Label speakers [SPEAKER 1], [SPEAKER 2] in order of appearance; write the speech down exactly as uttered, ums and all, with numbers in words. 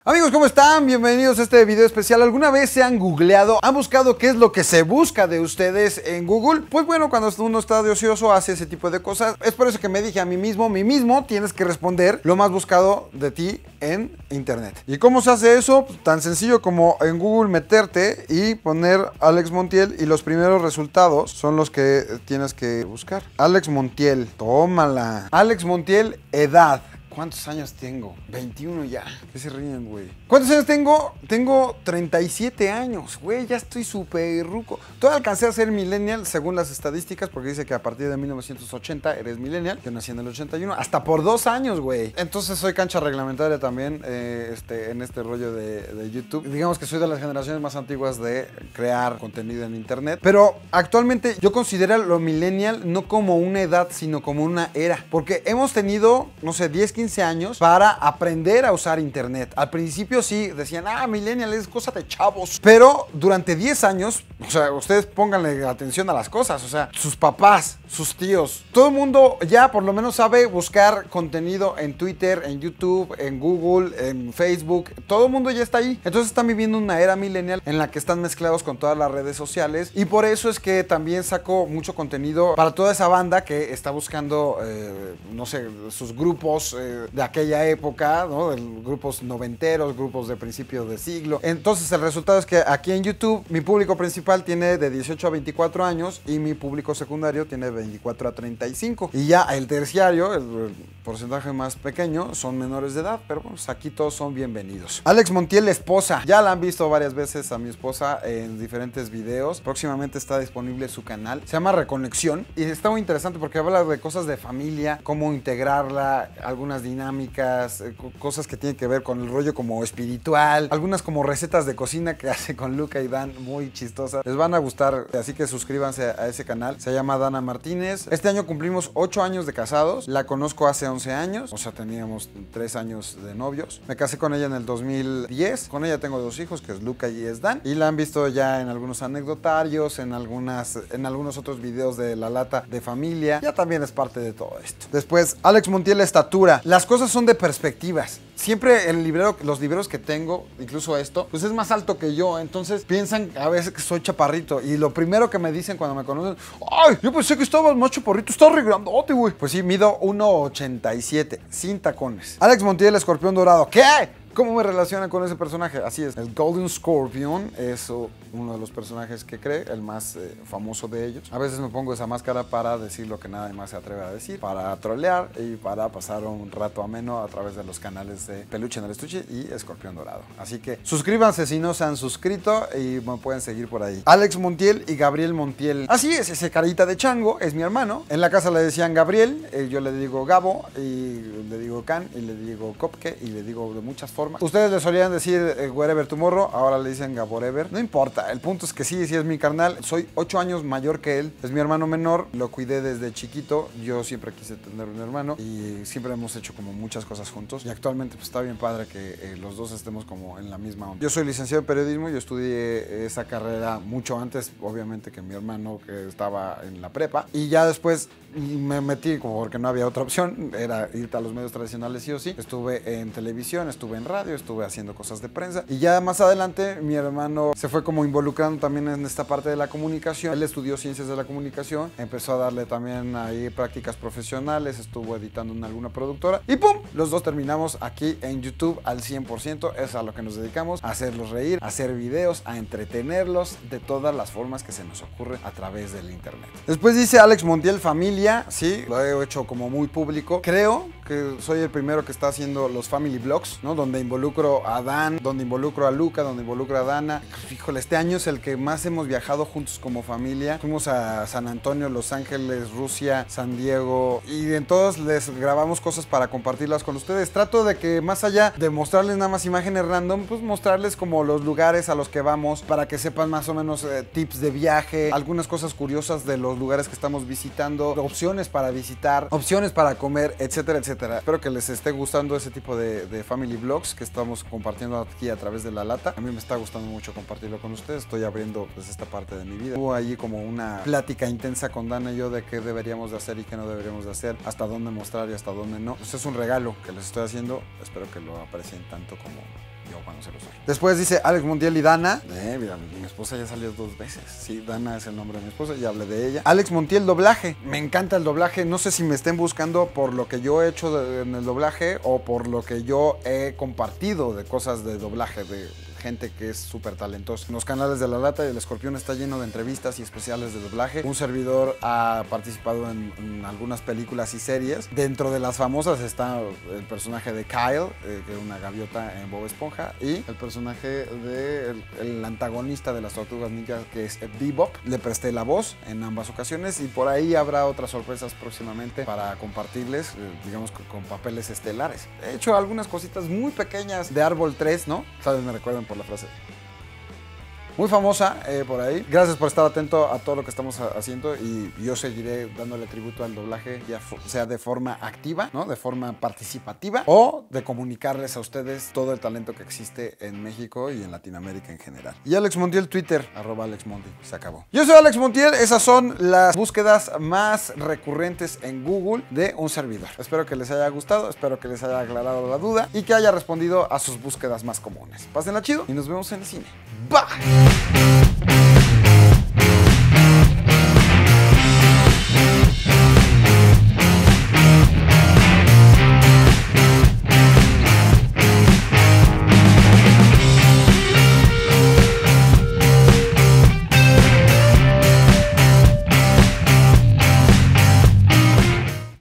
[SPEAKER 1] Amigos, ¿cómo están? Bienvenidos a este video especial. ¿Alguna vez se han googleado? ¿Han buscado qué es lo que se busca de ustedes en Google? Pues bueno, cuando uno está de ocioso hace ese tipo de cosas. Es por eso que me dije a mí mismo, mí mismo tienes que responder lo más buscado de ti en internet. ¿Y cómo se hace eso? Pues tan sencillo como en Google meterte y poner Alex Montiel y los primeros resultados son los que tienes que buscar. Alex Montiel, tómala. Alex Montiel, edad. ¿Cuántos años tengo? veintiuno ya. ¿Qué se ríen, güey? ¿Cuántos años tengo? Tengo treinta y siete años, güey. Ya estoy súper ruco. Todavía alcancé a ser millennial según las estadísticas, porque dice que a partir de mil novecientos ochenta eres millennial. Yo nací en el ochenta y uno. Hasta por dos años, güey. Entonces soy cancha reglamentaria también eh, este, en este rollo de, de YouTube. Digamos que soy de las generaciones más antiguas de crear contenido en internet. Pero actualmente yo considero lo millennial no como una edad, sino como una era. Porque hemos tenido, no sé, diez, quince años para aprender a usar internet. Al principio sí decían, ah, millennial es cosa de chavos. Pero durante diez años, o sea, ustedes pónganle atención a las cosas. O sea, sus papás, sus tíos, todo el mundo ya por lo menos sabe buscar contenido en Twitter, en YouTube, en Google, en Facebook. Todo el mundo ya está ahí. Entonces están viviendo una era millennial en la que están mezclados con todas las redes sociales. Y por eso es que también saco mucho contenido para toda esa banda que está buscando, eh, no sé, sus grupos eh, de aquella época, ¿no? De grupos noventeros, grupos de principio de siglo. Entonces el resultado es que aquí en YouTube mi público principal tiene de dieciocho a veinticuatro años y mi público secundario tiene de veinticuatro a treinta y cinco. Y ya el terciario, el, el porcentaje más pequeño, son menores de edad, pero pues aquí todos son bienvenidos. Alex Montiel, esposa. Ya la han visto varias veces a mi esposa en diferentes videos. Próximamente está disponible su canal. Se llama Reconexión y está muy interesante porque habla de cosas de familia, cómo integrarla, algunas dinámicas, eh, cosas que tienen que ver con el rollo como espiritual, algunas como recetas de cocina que hace con Luca y Dan, muy chistosas. Les van a gustar, así que suscríbanse a ese canal. Se llama Dana Martínez. Este año cumplimos ocho años de casados. La conozco hace once años, o sea, teníamos tres años de novios. Me casé con ella en el dos mil diez. Con ella tengo dos hijos, que es Luca y es Dan. Y la han visto ya en algunos anecdotarios, en, algunas, en algunos otros videos de La Lata de Familia. Ya también es parte de todo esto. Después, Alex Montiel, estatura. Las cosas son de perspectivas. Siempre el librero, los libreros que tengo, incluso esto, pues es más alto que yo. Entonces piensan a veces que soy chaparrito. Y lo primero que me dicen cuando me conocen, ¡ay! Yo pensé que estabas más chaparrito, estás re grandote, güey. Pues sí, mido uno ochenta y siete, sin tacones. Alex Montiel, escorpión dorado. ¿Qué? ¿Cómo me relacionan con ese personaje? Así es, el Golden Scorpion es uno de los personajes que cree, el más eh, famoso de ellos. A veces me pongo esa máscara para decir lo que nadie más se atreve a decir, para trolear y para pasar un rato ameno a través de los canales de Peluche en el Estuche y Escorpión Dorado. Así que suscríbanse si no se han suscrito y me pueden seguir por ahí. Alex Montiel y Gabriel Montiel. Así es, ese carita de chango es mi hermano. En la casa le decían Gabriel, eh, yo le digo Gabo y le digo Can y le digo Copke y le digo de muchas formas. Ustedes le solían decir eh, Wherever Tomorrow, ahora le dicen Gaborever. No importa, el punto es que sí, sí es mi carnal. Soy ocho años mayor que él, es mi hermano menor, lo cuidé desde chiquito. Yo siempre quise tener un hermano y siempre hemos hecho como muchas cosas juntos. Y actualmente pues está bien padre que eh, los dos estemos como en la misma onda. Yo soy licenciado en periodismo, yo estudié esa carrera mucho antes, obviamente, que mi hermano que estaba en la prepa. Y ya después me metí como porque no había otra opción, era irte a los medios tradicionales sí o sí. Estuve en televisión, estuve en radio, estuve haciendo cosas de prensa y ya más adelante mi hermano se fue como involucrando también en esta parte de la comunicación. Él estudió ciencias de la comunicación, empezó a darle también ahí prácticas profesionales, estuvo editando en alguna productora y ¡pum! Los dos terminamos aquí en YouTube al cien por ciento. Es a lo que nos dedicamos, a hacerlos reír, a hacer videos, a entretenerlos de todas las formas que se nos ocurre a través del internet. Después dice Alex Montiel, familia. Sí, lo he hecho como muy público. Creo que soy el primero que está haciendo los family vlogs, ¿no? Donde involucro a Dan, donde involucro a Luca, donde involucro a Dana. Híjole, este año es el que más hemos viajado juntos como familia. Fuimos a San Antonio, Los Ángeles, Rusia, San Diego y en todos les grabamos cosas para compartirlas con ustedes. Trato de que más allá de mostrarles nada más imágenes random, pues mostrarles como los lugares a los que vamos para que sepan más o menos eh, tips de viaje, algunas cosas curiosas de los lugares que estamos visitando, opciones para visitar, opciones para comer, etcétera, etcétera. Espero que les esté gustando ese tipo de, de family vlogs que estamos compartiendo aquí a través de La Lata. A mí me está gustando mucho compartirlo con ustedes. Estoy abriendo pues esta parte de mi vida. Hubo allí como una plática intensa con Dana y yo de qué deberíamos de hacer y qué no deberíamos de hacer, hasta dónde mostrar y hasta dónde no. Pues es un regalo que les estoy haciendo. Espero que lo aprecien tanto como yo se los doy. Después dice Alex Montiel y Dana. Eh, mira, mi esposa ya salió dos veces. Sí, Dana es el nombre de mi esposa, ya hablé de ella. Alex Montiel, doblaje. Me encanta el doblaje. No sé si me estén buscando por lo que yo he hecho de, en el doblaje o por lo que yo he compartido de cosas de doblaje, de gente que es súper talentosa. En los canales de La Lata y El Escorpión está lleno de entrevistas y especiales de doblaje. Un servidor ha participado en, en algunas películas y series. Dentro de las famosas está el personaje de Kyle, eh, que es una gaviota en Bob Esponja, y el personaje de el, el antagonista de las Tortugas Ninja, que es Bebop. Le presté la voz en ambas ocasiones y por ahí habrá otras sorpresas próximamente para compartirles, eh, digamos, con, con papeles estelares. He hecho algunas cositas muy pequeñas de Árbol tres, ¿no? Tal vez me recuerden por la frase. Muy famosa eh, por ahí. Gracias por estar atento a todo lo que estamos haciendo y yo seguiré dándole tributo al doblaje, ya sea de forma activa, ¿no? De forma participativa o de comunicarles a ustedes todo el talento que existe en México y en Latinoamérica en general. Y Alex Montiel, Twitter, arroba Alex Monti, se acabó. Yo soy Alex Montiel, esas son las búsquedas más recurrentes en Google de un servidor. Espero que les haya gustado, espero que les haya aclarado la duda y que haya respondido a sus búsquedas más comunes. Pásenla chido y nos vemos en el cine. Bye.